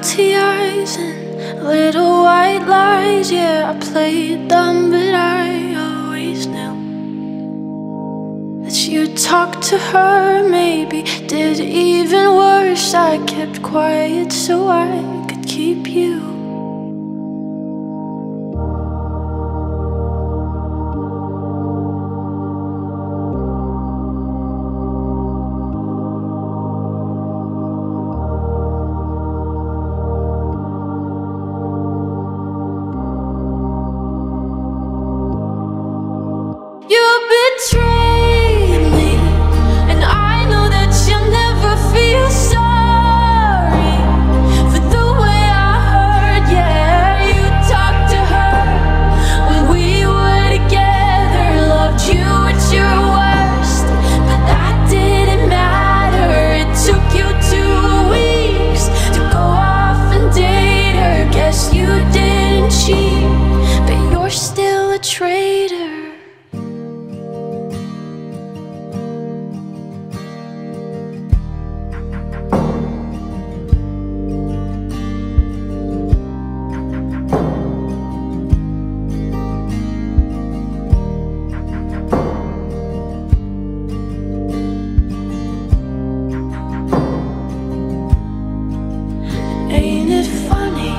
empty eyes and little white lies. Yeah, I played dumb, but I always knew that you'd talk to her, maybe did even worse. I kept quiet so I could keep you. You betrayed me, and I know that you'll never feel sorry for the way I hurt. Yeah, you talked to her when we were together, loved you at your worst, but that didn't matter. It took you 2 weeks to go off and date her. Guess you didn't cheat, but you're still a traitor. Ain't it funny?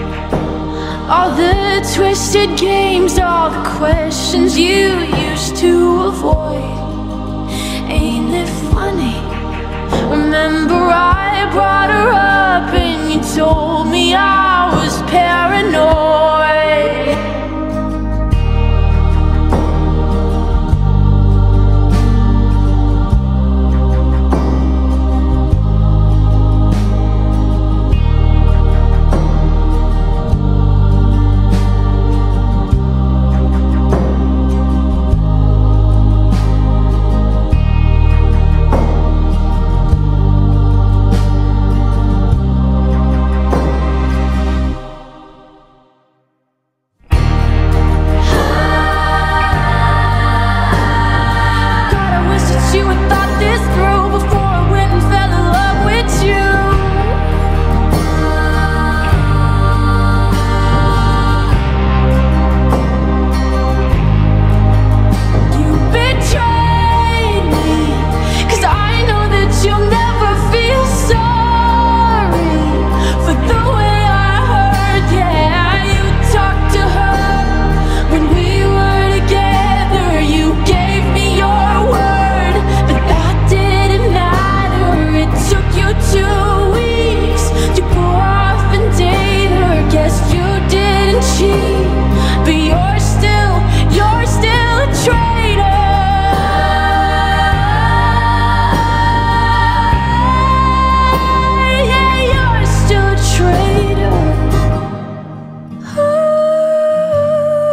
All the twisted games, all the questions you used to avoid. Ain't it funny? Remember I brought her up and you told me I was paranoid.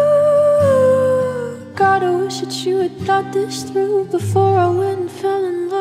God, I wish that you had thought this through before I went and fell in love.